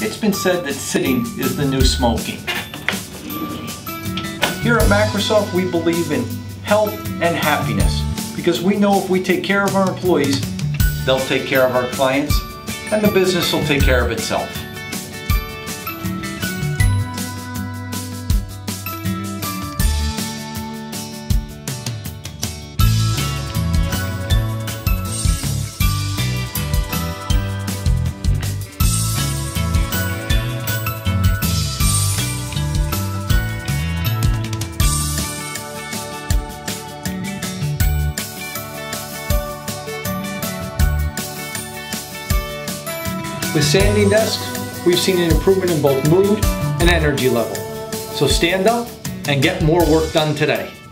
It's been said that sitting is the new smoking. Here at Macrosoft, we believe in health and happiness because we know if we take care of our employees, they'll take care of our clients, and the business will take care of itself. With sanding desks, we've seen an improvement in both mood and energy level. So stand up and get more work done today.